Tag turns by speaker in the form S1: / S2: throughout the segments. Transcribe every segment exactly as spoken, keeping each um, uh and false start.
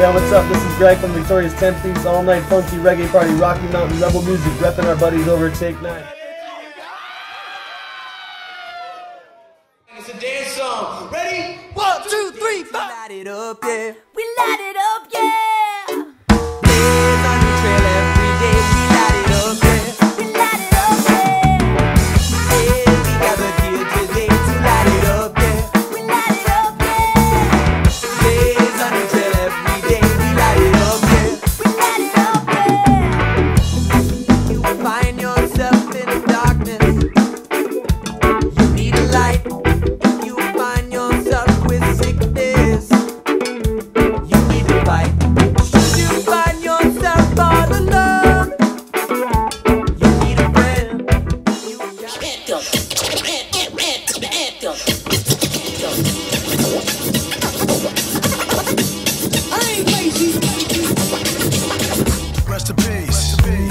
S1: Yeah, what's up? This is Greg from Victoria's Tempe's All Night Funky Reggae Party, Rocky Mountain Rebel Music, repping our buddies over at Take Nine.
S2: It's a dance song. Ready? One, two, three, four.
S3: Light it up, yeah.
S4: We light it up, yeah.
S3: Blaze on the trail every day. We light it up, yeah.
S4: We light it up, yeah.
S3: Yeah, we gathered here today to light it up, yeah.
S4: We light it up, yeah.
S3: Blaze on the trail every day. We light it up, yeah.
S4: We light it up, yeah.
S3: You find yourself in the darkness. You need a light. You find yourself with sickness. You need to fight. Should you find yourself all alone? You need a friend. You got
S4: Anthem. Anthem. Anthem. Anthem. I ain't lazy.
S5: Rest in peace.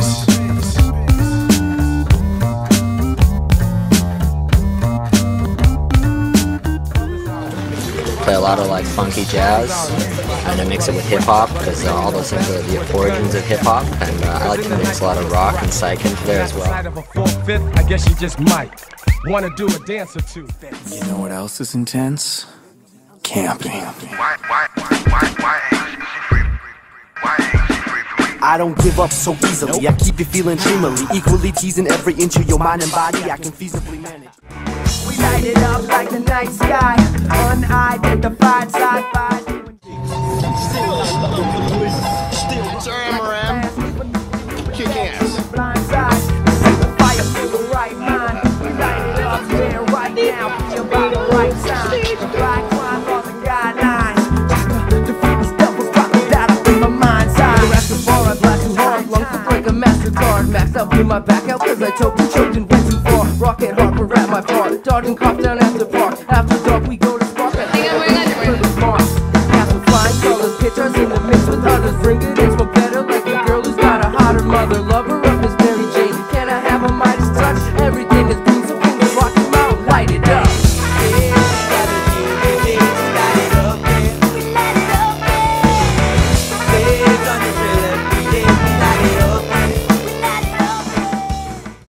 S6: Play a lot of like funky jazz, and I mix it with hip hop because uh, all those things are the origins of hip hop, and uh, I like to mix a lot of rock and psych into there as well.
S7: Outside of a four-fifth, I guess you just might want to do a dance or two.
S5: You know what else is intense? Camping.
S8: Why, why, why, why, why ain't she free? Why ain't she free for me?
S9: I don't give up so easily. I keep you feeling dreamily, equally teasing every inch of your mind and body. I can feasibly manage.
S3: We light it up like the night sky, unidentified sci-fi.
S8: It's R M R M. Kick ass.
S3: Blindside, set the fire for the right mind. We light it up there right now. Be about the right time. The black line on the guidelines. Defeat these devils, drop that up in my mind's eye. The rest of all I blast too hard, lungs to break a MasterCard. Maxed out, clean my back out, cause I choked and choked and went too far. Rocket Harper at my part, dodging cough down after park. After dark, we go to spark. I think I'm wearing underwear. After flying colors, pictures in the mix with others. Bring it in, smoke better like a girl who's got a hotter mother. Love